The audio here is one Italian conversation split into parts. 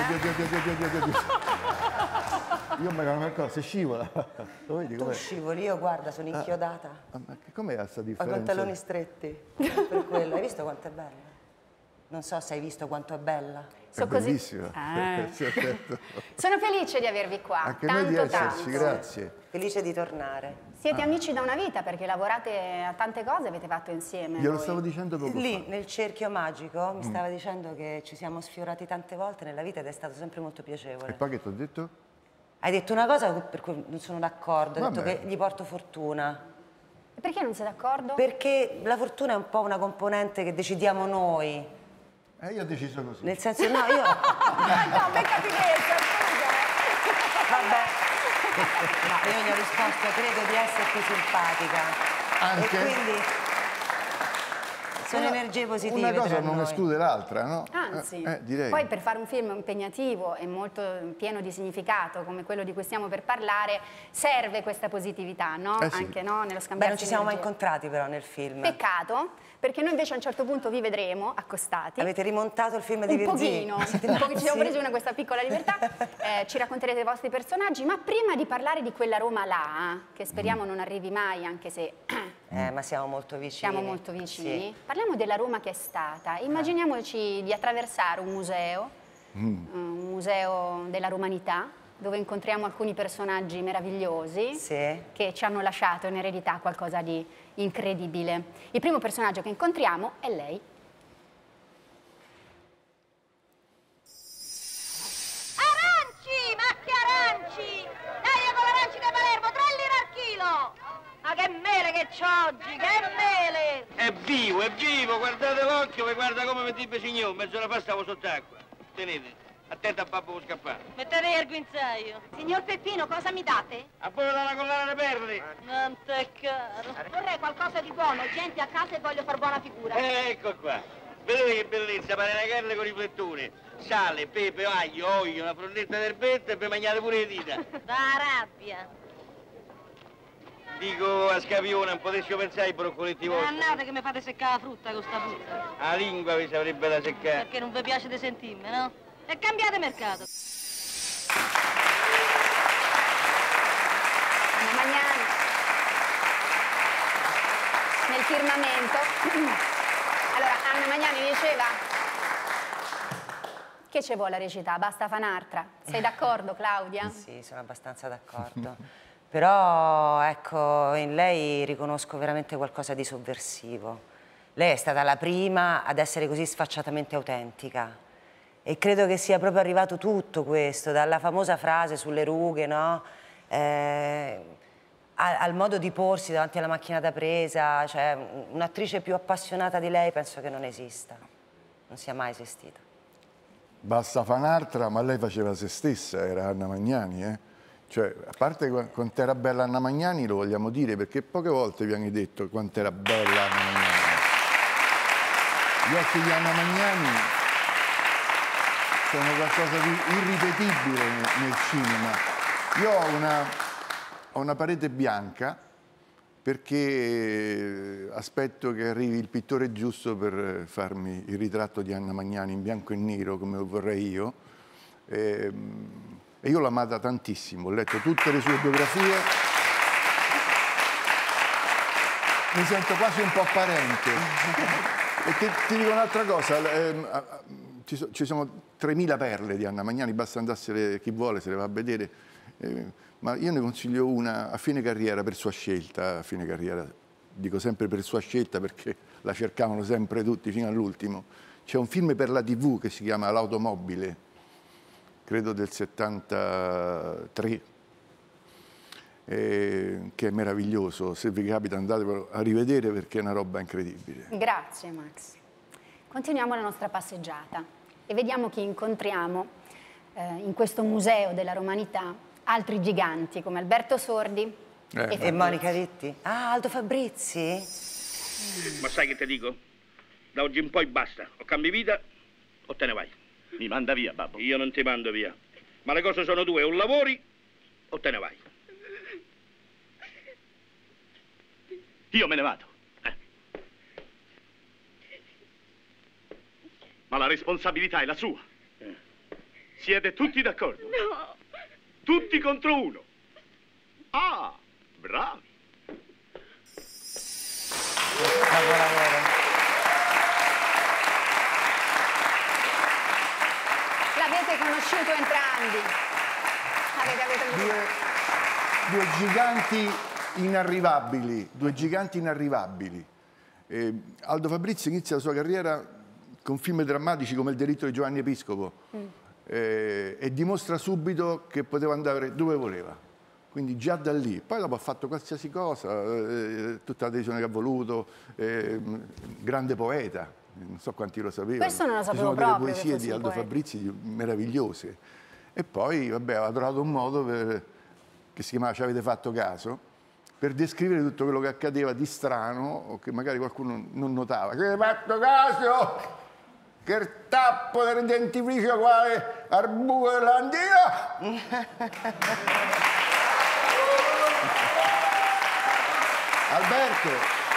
Io mi cambio qualcosa, se scivola. Lo vedi Tu com'è? scivoli, io guarda, sono inchiodata. Ma com'è questa Ho i differenza? pantaloni stretti, per quello. Hai visto quanto è bella? Non so se hai visto quanto è bella. È bellissima. Sono felice di avervi qua. Anche noi di tanto, esserci, tanto. grazie. Felice di tornare. Siete amici da una vita perché lavorate a tante cose, avete fatto insieme. Glielo voi. stavo dicendo poco Lì, fa. nel cerchio magico, mi stava dicendo che ci siamo sfiorati tante volte nella vita ed è stato sempre molto E piacevole. poi che ti ho detto? Hai detto una cosa per cui non sono d'accordo, hai detto Vabbè. che gli porto fortuna. E perché non sei d'accordo? Perché la fortuna è un po' una componente che decidiamo noi. Io ho deciso così. Nel senso, no, io... No, beccati questa, scusa. Vabbè. No, io gli ho risposto, credo di esserti simpatica. Anche? E quindi... Sono energie positive. Una cosa tra non noi. esclude l'altra, no? Anzi, direi. poi per fare un film impegnativo e molto pieno di significato come quello di cui stiamo per parlare, serve questa positività, no? Sì. Anche no? Nello Beh, scambiarsi non ci siamo mai energie. incontrati però nel film. Peccato, perché noi invece a un certo punto vi vedremo accostati. Avete rimontato il film di Un Virzì? pochino, ci siamo presi questa piccola libertà, ci racconterete i vostri personaggi, ma prima di parlare di quella Roma là, che speriamo non arrivi mai, anche se Ma siamo molto vicini. siamo molto vicini, Sì. parliamo della Roma che è stata. Immaginiamoci di attraversare un museo della romanità, dove incontriamo alcuni personaggi meravigliosi Sì. che ci hanno lasciato in eredità qualcosa di incredibile. Il primo personaggio che incontriamo è lei. Aranci! Ma che aranci! Dai, con l'aranci da Palermo, 3 lire al chilo! Ma che mele che c'ho oggi, che mele! È vivo, guardate l'occhio e guarda come mi dice signor, mezz'ora fa stavo sott'acqua. Tenete, attento a babbo può scappare. Mettete il guinzaglio. Signor Peppino, cosa mi date? A voi la collana le perle. Non t'è caro. Vorrei qualcosa di buono, gente a casa e voglio far buona figura. Ecco qua. Vedete che bellezza, pare una carne con riflettori. Sale, pepe, aglio, olio, una frondetta d'erbetta e vi mangiate pure le dita. Da rabbia. Dico a Scapione, non potessi pensare ai broccoletti vostri. Mannate che mi fate seccare la frutta con sta puzza. La lingua vi sarebbe da seccare. Perché non vi piace di sentirmi, no? E cambiate mercato. Anna Magnani, nel firmamento. Allora, Anna Magnani diceva che ci vuole recitare, basta fa un'altra. Sei d'accordo, Claudia? Sì, sono abbastanza d'accordo. Però, ecco, in lei riconosco veramente qualcosa di sovversivo. Lei è stata la prima ad essere così sfacciatamente autentica. E credo che sia proprio arrivato tutto questo, dalla famosa frase sulle rughe, no? Al modo di porsi davanti alla macchina da presa. Cioè, un'attrice più appassionata di lei penso che non esista. Non sia mai esistita. Basta fa un'altra, ma lei faceva se stessa, era Anna Magnani, eh? Cioè, a parte quanto era bella Anna Magnani, lo vogliamo dire, perché poche volte vi hanno detto quanto era bella Anna Magnani. Gli occhi di Anna Magnani sono qualcosa di irripetibile nel cinema. Io ho una parete bianca perché aspetto che arrivi il pittore giusto per farmi il ritratto di Anna Magnani in bianco e nero come vorrei io. E io l'ho amata tantissimo, ho letto tutte le sue biografie. Mi sento quasi un po' parente. E ti dico un'altra cosa, ci sono 3.000 perle di Anna Magnani, basta andarsene, chi vuole se le va a vedere. Ma io ne consiglio una a fine carriera per sua scelta, a fine carriera, dico sempre per sua scelta perché la cercavano sempre tutti fino all'ultimo. C'è un film per la TV che si chiama L'automobile, credo del 73, che è meraviglioso. Se vi capita andatevelo a rivedere perché è una roba incredibile. Grazie, Max. Continuiamo la nostra passeggiata e vediamo chi incontriamo in questo museo della romanità, altri giganti come Alberto Sordi e Monica Vitti. Ah, Aldo Fabrizi? Ma sai che ti dico? Da oggi in poi basta. O cambi vita o te ne vai. Mi manda via, babbo. Io non ti mando via. Ma le cose sono due, o lavori o te ne vai. Io me ne vado. Ma la responsabilità è la sua. Siete tutti d'accordo? No. Tutti contro uno. Ah, bravi. Capolavoro. L'avete conosciuto entrambi. Avete avuto Due giganti inarrivabili, due giganti inarrivabili. Aldo Fabrizi inizia la sua carriera con film drammatici come Il delitto di Giovanni Episcopo e dimostra subito che poteva andare dove voleva. Quindi già da lì. Poi dopo ha fatto qualsiasi cosa, tutta la televisione che ha voluto, grande poeta, non so quanti lo sapevano. Questo non lo sapevo Ci sono delle proprio, poesie che di Aldo fosse un Fabrizi meravigliose. E poi, vabbè, aveva trovato un modo che si chiamava Ci avete fatto caso, per descrivere tutto quello che accadeva di strano o che magari qualcuno non notava. Ci avete fatto caso che il tappo del dentifricio quale al buco dell'andina? Alberto,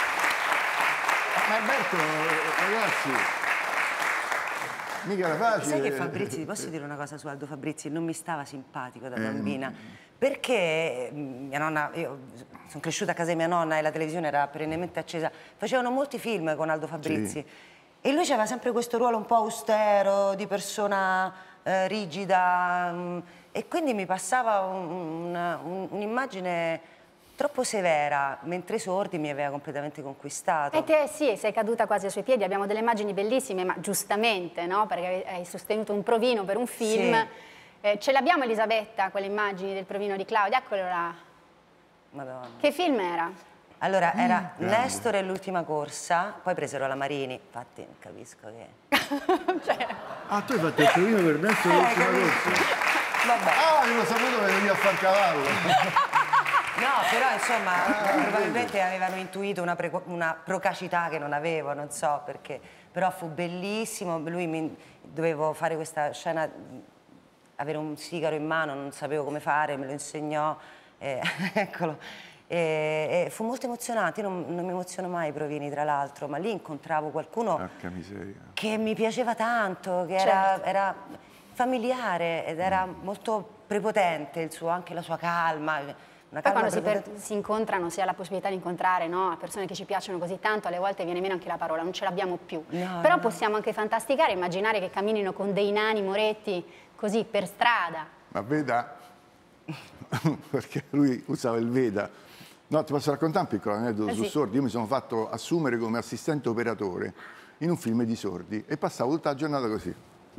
ragazzi, mica era facile. Sai che Fabrizi, ti posso dire una cosa su Aldo Fabrizi? Non mi stava simpatico da bambina, perché mia nonna, io sono cresciuta a casa di mia nonna e la televisione era perennemente accesa, facevano molti film con Aldo Fabrizi. Sì. E lui aveva sempre questo ruolo un po' austero, di persona rigida, e quindi mi passava un'immagine troppo severa, mentre Sordi mi aveva completamente conquistato. E te sì, sei caduta quasi ai suoi piedi, abbiamo delle immagini bellissime, ma giustamente, no? Perché hai sostenuto un provino per un film. Sì. Ce l'abbiamo Elisabetta, quelle immagini del provino di Claudia, eccolo là. Madonna. Che film era? Allora, era Nestor e l'ultima corsa, poi presero la Marini, infatti non capisco che... Ah, tu hai fatto il provino per Nestor l'ultima corsa? Vabbè. Ah, io lo sapevo che veniva a far cavallo. No, però insomma, probabilmente avevano intuito una procacità che non avevo, non so perché. Però fu bellissimo, dovevo fare questa scena, avere un sigaro in mano, non sapevo come fare, me lo insegnò, eccolo. E fu molto emozionante, io non mi emoziono mai i provini tra l'altro, ma lì incontravo qualcuno Porca miseria. che mi piaceva tanto, che era familiare ed era molto prepotente, anche la sua calma. Poi quando si incontrano, si ha la possibilità di incontrare, no? Persone che ci piacciono così tanto, alle volte viene meno anche la parola, non ce l'abbiamo più. No, però no. possiamo anche fantasticare, immaginare che camminino con dei nani moretti così per strada. Ma Veda, perché lui usava il Veda. No, ti posso raccontare un piccolo aneddoto su Sì. Sordi. Io mi sono fatto assumere come assistente operatore in un film di Sordi e passavo tutta la giornata così.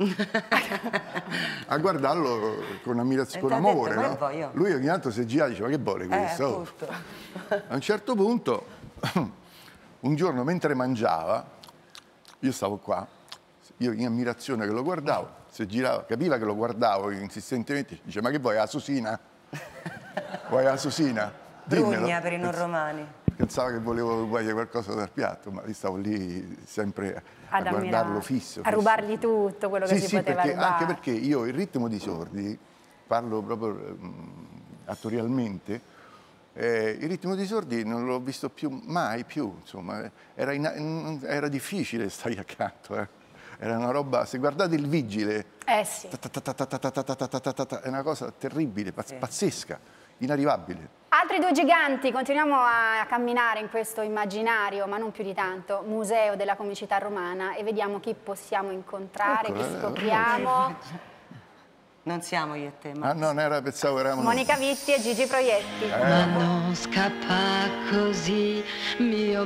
A guardarlo con ammirazione, con amore, detto, no? "Ma voglio". Lui ogni tanto si gira e dice: ma che vuole questo? Appunto. A un certo punto, un giorno mentre mangiava, io stavo qua, io in ammirazione che lo guardavo, si girava, capiva che lo guardavo insistentemente, dice: ma che vuoi, la Susina? Vuoi la Susina? Dimmelo. Brugna per i non romani. Pensava che volevo guardare qualcosa dal piatto, ma io stavo lì sempre a Ad guardarlo ammirare, fisso. a rubargli tutto quello che si poteva perché, rubare. anche perché io il ritmo di Sordi, parlo proprio attorialmente, il ritmo di Sordi non l'ho visto mai più, insomma, era difficile stare accanto, Era una roba, se guardate Il Vigile, Sì. è una cosa terribile, pazzesca, inarrivabile. Altri due giganti, continuiamo a camminare in questo immaginario, ma non più di tanto, museo della comicità romana, e vediamo chi possiamo incontrare, chi scopriamo. Non siamo io e te, ma... Ah no, pensavo eravamo Monica Vitti e Gigi Proietti. Ma non scappa così, mio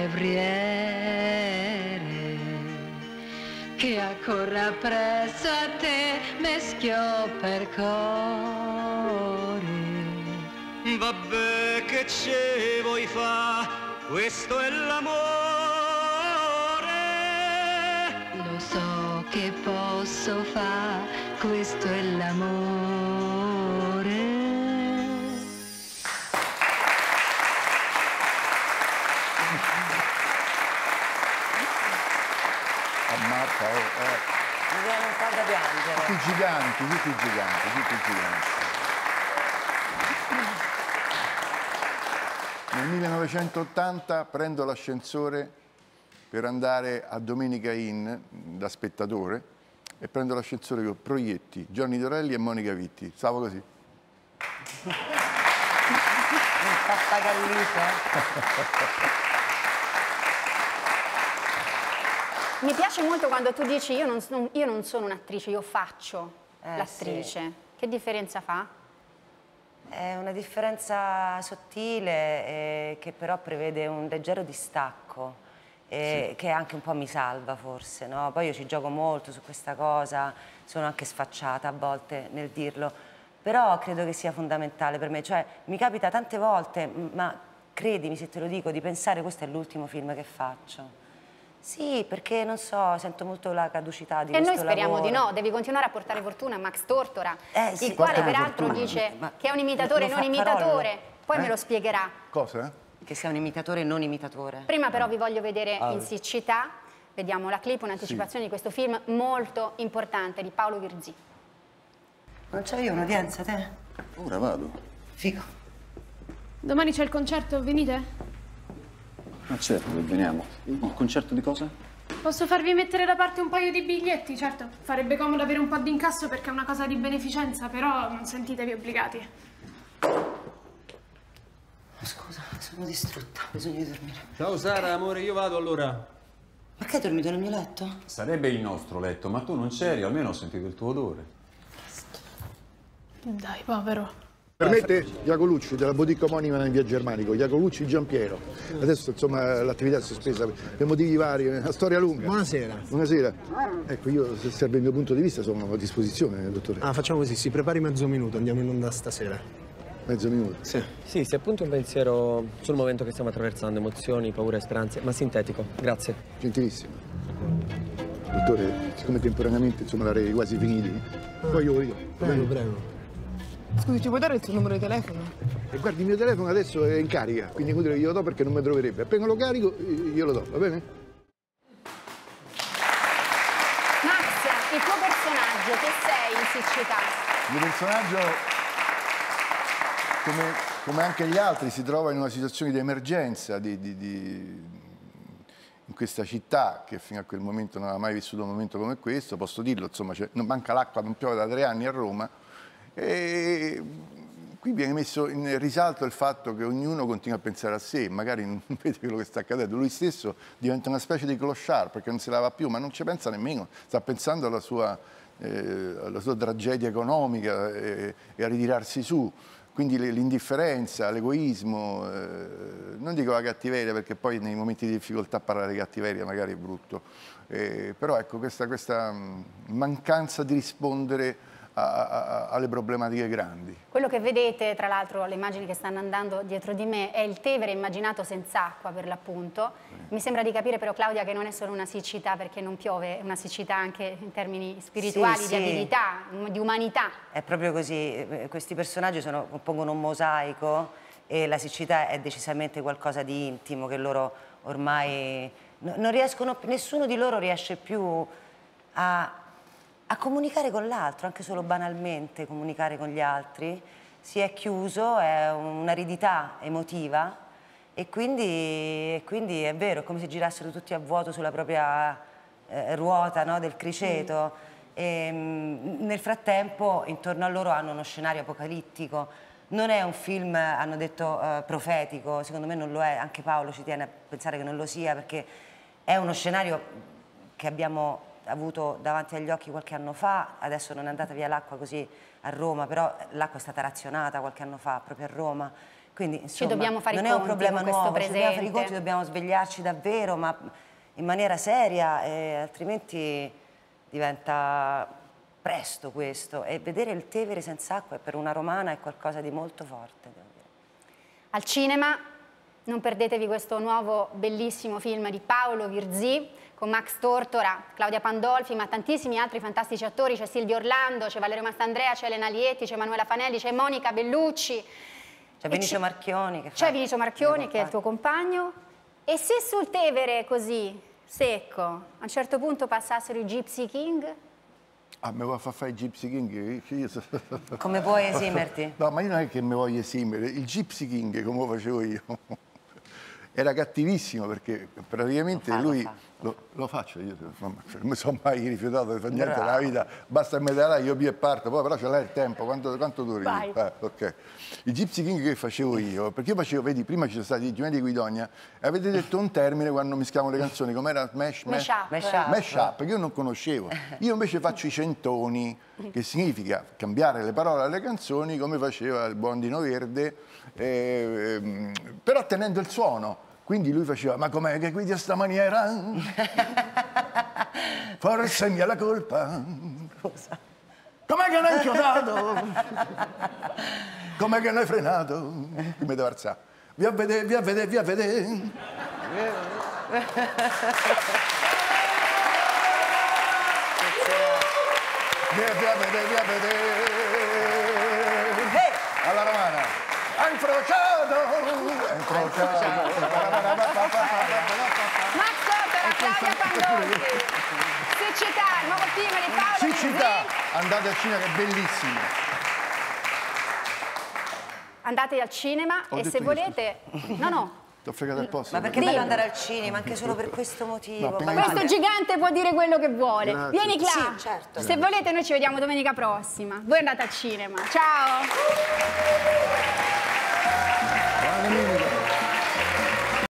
bell'evriere, che accorra presso a te, meschio per core. Vabbè, che ce vuoi fa? Questo è l'amore. Lo so che posso far, questo è l'amore. Ammazza, Mi viene un po' da piangere. tutti giganti. Nel 1980 prendo l'ascensore per andare a Domenica Inn da spettatore e prendo l'ascensore con Proietti, Gianni Dorelli e Monica Vitti. Stavo così. Un pappagallito. Mi piace molto quando tu dici io non sono un'attrice, io faccio l'attrice. Sì. Che differenza fa? È una differenza sottile che però prevede un leggero distacco. Che anche un po' mi salva forse, no? Poi io ci gioco molto su questa cosa, sono anche sfacciata a volte nel dirlo, però credo che sia fondamentale per me, cioè mi capita tante volte, ma credimi se te lo dico, di pensare questo è l'ultimo film che faccio. Sì, perché non so, sento molto la caducità di questo lavoro. E noi speriamo di no, devi continuare a portare fortuna a Max Tortora, il quale peraltro dice che è un imitatore non imitatore, poi me lo spiegherà. Cosa? Che sia un imitatore e non imitatore. Prima però vi voglio vedere in siccità, vediamo la clip, un'anticipazione di questo film molto importante di Paolo Virzì. Non c'ho io un'udienza, te? Ora vado. Figo. Domani c'è il concerto, venite? Ma certo che veniamo. Un concerto di cosa? Posso farvi mettere da parte un paio di biglietti, certo. Farebbe comodo avere un po' di incasso perché è una cosa di beneficenza, però non sentitevi obbligati. Scusa, sono distrutta, ho bisogno di dormire. Ciao Sara, amore, io vado allora. Perché hai dormito nel mio letto? Sarebbe il nostro letto, ma tu non c'eri, almeno ho sentito il tuo odore. Dai, povero. Permette Iacolucci della boutique omonima in via Germanico, Iacolucci Giampiero. Adesso insomma l'attività è sospesa per motivi vari, una storia lunga. Buonasera. Buonasera. Ecco, io se serve il mio punto di vista sono a disposizione, dottore. Ah, facciamo così, si prepari mezzo minuto, andiamo in onda stasera. Mezzo minuto? Sì. Sì, se appunto un pensiero sul momento che stiamo attraversando, emozioni, paure e speranze, ma sintetico. Grazie. Gentilissimo. Dottore, siccome temporaneamente insomma l'avrei quasi finiti, poi io. Prego. Scusi, ci puoi dare il suo numero di telefono? E guardi, il mio telefono adesso è in carica, quindi inutile che glielo do perché non mi troverebbe. Appena lo carico, glielo do, va bene? Max, il tuo personaggio, che sei in siccità? Il mio personaggio, come anche gli altri, si trova in una situazione di emergenza in questa città che fino a quel momento non aveva mai vissuto un momento come questo, posso dirlo, insomma, non manca l'acqua, non piove da 3 anni a Roma. E qui viene messo in risalto il fatto che ognuno continua a pensare a sé, magari non vede quello che sta accadendo. Lui stesso diventa una specie di clochard perché non si lava più, ma non ci pensa nemmeno, sta pensando alla sua tragedia economica e a ritirarsi su. Quindi l'indifferenza, l'egoismo, non dico la cattiveria perché poi nei momenti di difficoltà parlare di cattiveria magari è brutto, però ecco questa mancanza di rispondere alle problematiche grandi. Quello che vedete, tra l'altro, le immagini che stanno andando dietro di me, è il Tevere immaginato senza acqua, per l'appunto. Mi sembra di capire però, Claudia, che non è solo una siccità perché non piove, è una siccità anche in termini spirituali, Sì, di avidità, di umanità. È proprio così, questi personaggi compongono un mosaico e la siccità è decisamente qualcosa di intimo che loro ormai non riescono, nessuno di loro riesce più a comunicare con l'altro, anche solo banalmente comunicare con gli altri. Si è chiuso, è un'aridità emotiva e quindi è vero, è come se girassero tutti a vuoto sulla propria ruota, no, del criceto. E, nel frattempo intorno a loro hanno uno scenario apocalittico. Non è un film, hanno detto, profetico, secondo me non lo è, anche Paolo ci tiene a pensare che non lo sia perché è uno scenario che abbiamo avuto davanti agli occhi qualche anno fa, adesso non è andata via l'acqua così a Roma, però l'acqua è stata razionata qualche anno fa proprio a Roma, quindi insomma dobbiamo fare non i è un conti problema con questo nuovo, ci dobbiamo fare i presente. conti, dobbiamo svegliarci davvero, ma in maniera seria, altrimenti diventa presto questo, e vedere il Tevere senza acqua per una romana è qualcosa di molto forte, devo dire. Al cinema non perdetevi questo nuovo bellissimo film di Paolo Virzì con Max Tortora, Claudia Pandolfi, ma tantissimi altri fantastici attori, c'è Silvio Orlando, c'è Valerio Mastandrea, c'è Elena Lietti, c'è Emanuela Fanelli, c'è Monica Bellucci. C'è Vinicio Marchioni che C'è Vinicio Marchioni che è il tuo compagno. E se sul Tevere così, secco, a un certo punto passassero i Gypsy King? Ah, mi vuoi far fare i Gypsy King? Come puoi esimerti? No, ma io non è che mi voglio esimere, il Gypsy King come lo facevo io. era cattivissimo perché praticamente lui... Lo faccio io, non mi sono mai rifiutato di fare niente nella vita, basta me dare io e parto, poi però ce l'hai il tempo, quanto duri? Ok. I Gypsy King che facevo io, perché io facevo, vedi, prima ci sono stati i Gemelli di Guidonia e avete detto un termine quando mischiavano le canzoni, com'era? Mash up, che io non conoscevo. Io invece faccio i centoni, che significa cambiare le parole alle canzoni come faceva il buon Dino Verde, però tenendo il suono. Quindi lui faceva, ma com'è che guidi a sta maniera? Forse mia la colpa. Com'è che non hai inchiodato? Com'è che non hai frenato? Mi deve alzare. Via a vedere, via a vedere, via a vedere. Via a vedere, via a vedere. Alla romana. Ha incrociato! Max Tortora, Claudia Pandolfi. Siccità, il nuovo film di Paolo Siccità, andate al cinema che è bellissimo. Andate al cinema e se volete... No. T'ho fregato al posto. Ma perché bello andare al cinema, anche solo per questo motivo. Questo gigante può dire quello che vuole. Grazie. Vieni Cla. Sì, certo. Se volete noi ci vediamo domenica prossima. Voi andate al cinema. Ciao. Buona domenica.